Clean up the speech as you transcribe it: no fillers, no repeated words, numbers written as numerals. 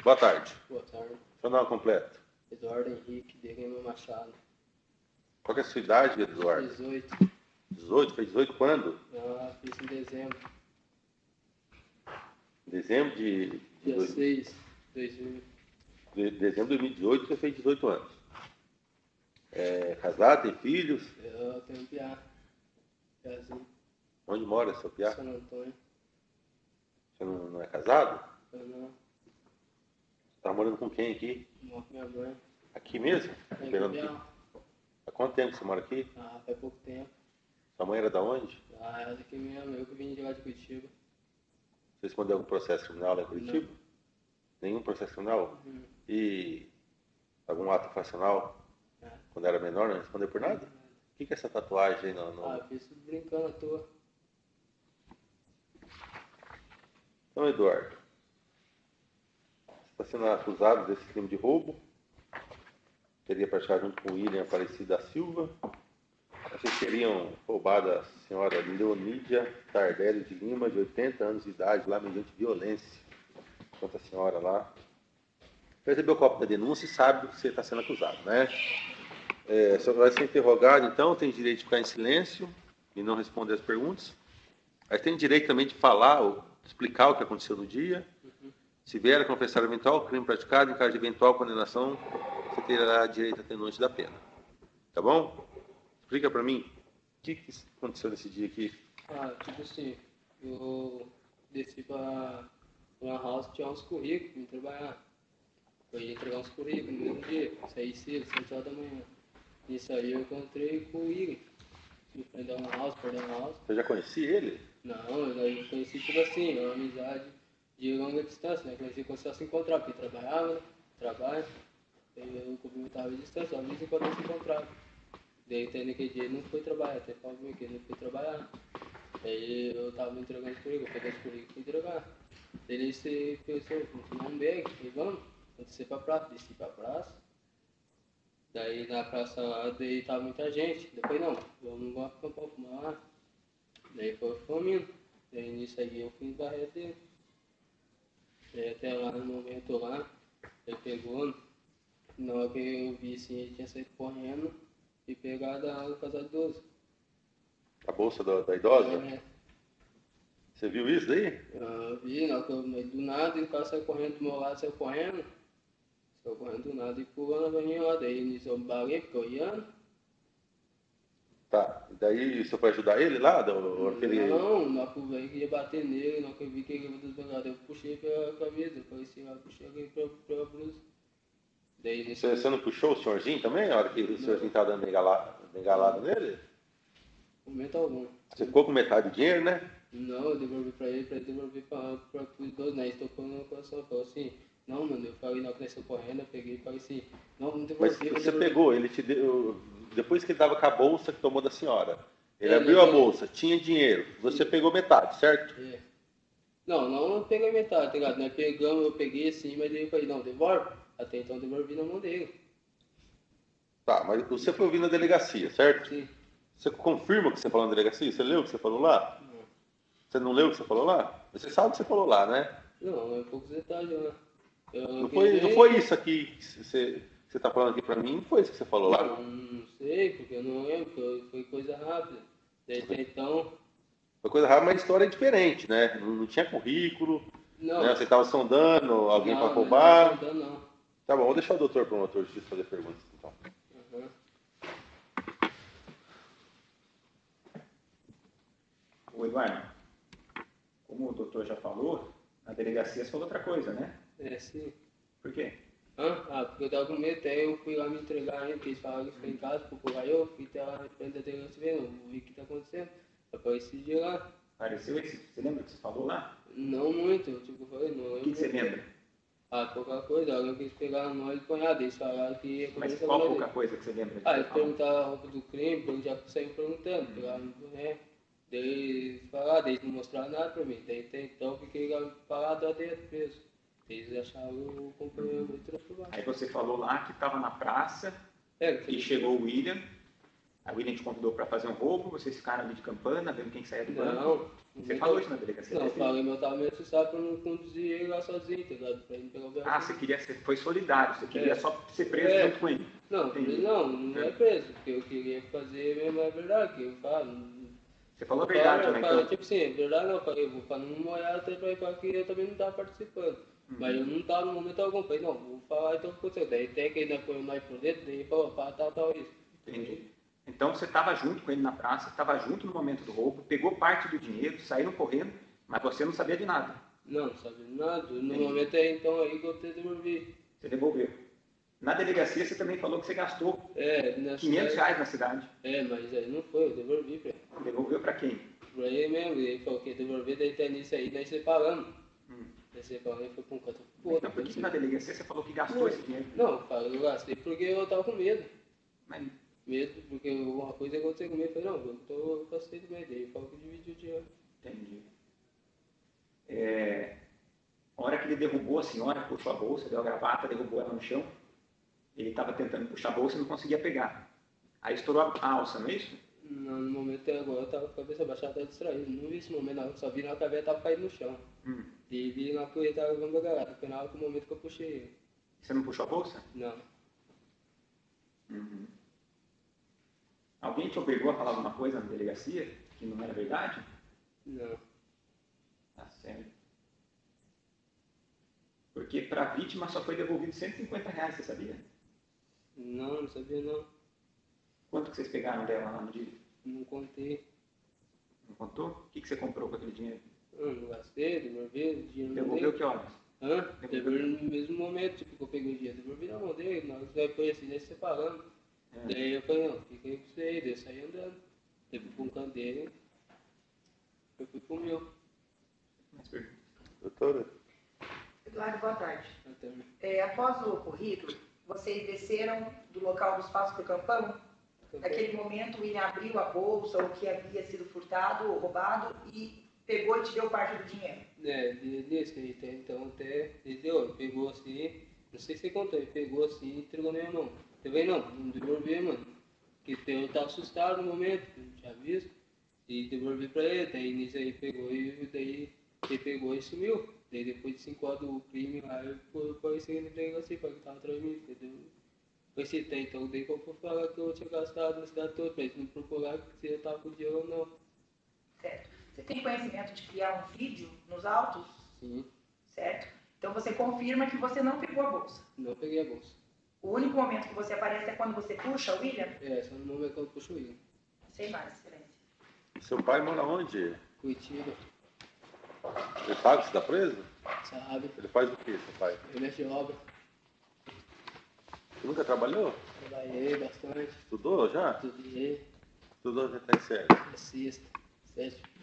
Boa tarde. Boa tarde. Seu nome completo? Eduardo Henrique de Lima Machado. Qual que é a sua idade, Eduardo? 18. 18? Fez 18 quando? Fiz em dezembro. Dezembro de Dia 6 de 2000. dezembro de 2018 você fez 18 anos. Casado, tem filhos? Eu tenho um piazinho. Onde mora seu piá? São Antônio. Você não é casado? Eu não. Tá morando com quem aqui? Moro com minha mãe. Aqui mesmo? É Esperando piá. aqui? Há quanto tempo você mora aqui? Faz pouco tempo. Sua mãe era da onde? É daqui mesmo. Eu que vim de lá de Curitiba. Você respondeu algum processo criminal lá em Curitiba? Não. Nenhum processo criminal? Uhum. E algum ato infracional? Quando era menor, não respondeu por nada? O que é essa tatuagem aí no... Eu fiz tudo brincando à toa. Então, Eduardo, você está sendo acusado desse crime de roubo. Teria praticado junto com o William Aparecida da Silva. Vocês teriam roubado a senhora Leonídia Tardelli de Lima, de 80 anos de idade, lá mediante violência contra a senhora lá. Recebeu o copo da denúncia e sabe do que você está sendo acusado, né? Você vai ser interrogado, então, tem direito de ficar em silêncio e não responder as perguntas. Mas tem direito também de falar ou explicar o que aconteceu no dia. Se vier a confessar eventual crime praticado, em caso de eventual condenação, você terá direito à atenuante da pena. Tá bom? Explica pra mim, o que aconteceu nesse dia aqui? Tipo assim, eu desci pra uma house que tinha uns currículos pra me trabalhar. Eu ia entregar uns currículos no mesmo dia, saí cedo, 7 horas da manhã. Nisso aí eu encontrei com o William. Fui pra uma house. Você já conhecia ele? Não, eu conheci tipo assim, uma amizade de longa distância, né? Conheci quando só se encontrar, porque trabalhava, né? Trabalho. Eu cumprimentava a distância, às vezes quando se encontrava. Daí até naquele dia ele não foi trabalhar, até falou comigo que ele não foi trabalhar. Aí eu tava entregando os currículos, eu peguei os currículos e fui entregar. Daí ele se pensou, fumar um bag, falei, vamos, descer pra praça, desci pra praça. Daí na praça lá, daí tava muita gente. Depois não, vamos acampar, fumar lá. Daí foi fumando. Daí nisso aí eu fui barreira dele. Daí até lá no momento lá, ele pegou, na hora que eu vi assim, ele tinha saído correndo e pegado a casa de 12. A bolsa da idosa? É, Você viu isso daí? eu vi, na hora que do nada, e o cara saiu correndo do meu lado, saiu correndo do nada e pulando a vaninha lá. Daí nisso eu baguei, ficou olhando. Tá. E daí você foi ajudar ele lá? Não, na hora que o velho ia bater nele, na hora que eu vi que ele ia dos bangados, eu puxei pela camisa, eu falei assim, eu puxei ele pela blusa. Daí nesse Você não puxou o senhorzinho também, na hora que o senhorzinho estava dando bengalada nele? momento algum. Você ficou com metade do dinheiro, né? Não, eu devolvi pra ele devolver pra os dois, né? Ele tocou no coração, falou assim, não, mano, eu falei, não, que nós correndo, eu peguei e falei assim, não Mas devolvi, você pegou, ele te deu. Depois que ele estava com a bolsa que tomou da senhora, ele É, abriu né, a bolsa, tinha dinheiro, você pegou metade, certo? É. Não peguei metade, tá ligado? Nós pegamos, eu peguei assim, mas daí eu falei, não, devolve. Até então eu devolvi na mão dele. Tá, mas você foi ouvir na delegacia, certo? Sim. Você confirma o que você falou na delegacia? Você leu o que você falou lá? Não. Você não leu o que você falou lá? Você sabe o que você falou lá, né? Não, é poucos detalhes, né? Não foi isso aqui que você está falando aqui pra mim? Não foi isso que você falou lá? Não sei, porque eu não lembro, porque foi coisa rápida. Desde então. Foi coisa rara, mas a história é diferente, né? Não tinha currículo, Não. né? Você estava sondando alguém para Não, roubar. não. Tá bom, vou deixar o doutor promotor de justiça fazer perguntas, então. Uhum. Ô Eduardo, como o doutor já falou, na delegacia você falou outra coisa, né? Sim. Por quê? Porque eu tava com medo, até eu fui lá me entregar ainda, porque eles falaram que foi em casa, procurar eu, fui até lá na frente da delegacia vendo, vi o que tá acontecendo. Apareci de lá. Apareceu esse? Você lembra o que você falou lá? Não muito, tipo, foi, não O lembro. que você lembra? Pouca coisa, alguém que eles pegaram nós e cunhado, eles falaram que ia Mas começar qual com pouca nós. coisa que você lembra de Eles falar? perguntaram a roupa do crime, já saíram perguntando, pegaram no boné. Daí eles falaram, eles não mostraram nada pra mim. Daí até então fiquei parado lá dentro preso. Eles acharam o companheiro muito transformado. Aí você falou lá que estava na praça Que e chegou o William A William te convidou para fazer um roubo, vocês ficaram ali de campana, vendo quem saía do banco. Não. Você falou isso na delegacia? Não, eu falei, mas eu tava meio assustado pra não conduzir ele lá sozinho, tá ligado? Pra ele pegar o Ah, você foi solidário, você queria só ser preso junto com ele. Não, Entendi. não é preso, porque eu queria fazer mesmo, é verdade, que eu falo. Você falou a verdade, eu né? falei, Então, tipo assim, é verdade não, eu falei, eu vou pra não molhar até pra ir pra que eu também não tava participando. Mas eu não tava no momento algum, falei, não, vou falar então o que aconteceu. Daí até que ele foi mais por dentro, daí ele falou, pá, tal, isso. entendi. Então você estava junto com ele na praça, estava junto no momento do roubo, pegou parte do dinheiro, saíram correndo, mas você não sabia de nada. Não sabia nada. No momento aí, então, aí que eu te devolvi. Você devolveu. Na delegacia você também falou que você gastou R$500 na cidade. Mas aí não foi, eu devolvi pra ele. Devolveu para quem? Pra ele mesmo, ele falou que ia devolver, daí até nisso aí, nós separamos. Daí separamos e foi pra um canto. Pô, Então por que na delegacia você falou que gastou esse dinheiro? Não, eu gastei porque eu tava com medo. Mas, Medo, porque alguma coisa aconteceu comigo. Eu falei, não, eu gastei do medo. Daí ele falou que dividiu o dinheiro. entendi. A hora que ele derrubou a senhora, puxou a bolsa, deu a gravata, derrubou ela no chão, ele estava tentando puxar a bolsa e não conseguia pegar. Aí estourou a alça, não é isso? No momento agora eu tava com a cabeça baixada, tava distraído. Não vi esse momento, não. Só vi na cabeça, tava caindo no chão. E vi na que ele tava levando a garota. Foi na hora que o momento que eu puxei ele. Você não puxou a bolsa? Não. Alguém te obrigou a falar alguma coisa na delegacia que não era verdade? Não. Tá certo. Porque para a vítima só foi devolvido R$150, você sabia? Não sabia não. Quanto que vocês pegaram dela lá no dia? Não contei. Não contou? O que você comprou com aquele dinheiro? Não gastei, devolvi, o dinheiro não Devolveu dei. que horas? Devolvi no mesmo momento, tipo, que eu peguei o dinheiro. Devolvi na mão dele, nós foi assim, nós separamos. Daí eu falei, não, fica aí com você aí, daí eu saí andando. Daí fui pra um canto dele, eu fui pro meu. Mais perguntas? Doutora? Eduardo, boa tarde. Até Após o ocorrido, vocês desceram do local do espaço do campão? Naquele momento, o William abriu a bolsa, o que havia sido furtado ou roubado, e pegou e te deu parte do dinheiro. Nisso aí, então até ele deu, pegou assim, não sei se você contou, ele pegou assim e entregou na minha mão. Também não devolvi, mano. Porque eu tava assustado no momento, eu não tinha visto. E devolvi pra ele, daí nisso aí pegou daí ele pegou e sumiu. Daí depois de 5 horas do crime lá, eu conheci ele entreguei assim, porque ele tava atrás de mim, entendeu? Conheci até então, daí que eu fui falar que eu tinha gastado na cidade toda, pra eles não procurar se eu tava com dinheiro ou não. Certo. Você tem conhecimento de criar um vídeo nos autos? Sim. Certo? Então você confirma que você não pegou a bolsa. Não peguei a bolsa. O único momento que você aparece é quando você puxa o William? Só no momento que eu puxo ele. Sem mais, excelência. Seu pai mora onde? Curitiba, Ele paga, você tá preso? sabe? Ele faz o que, seu pai? Eu mexo em obra, Você nunca trabalhou? trabalhei bastante, Estudou já? estudei, Estudou já tá em sério. sexta, sétima.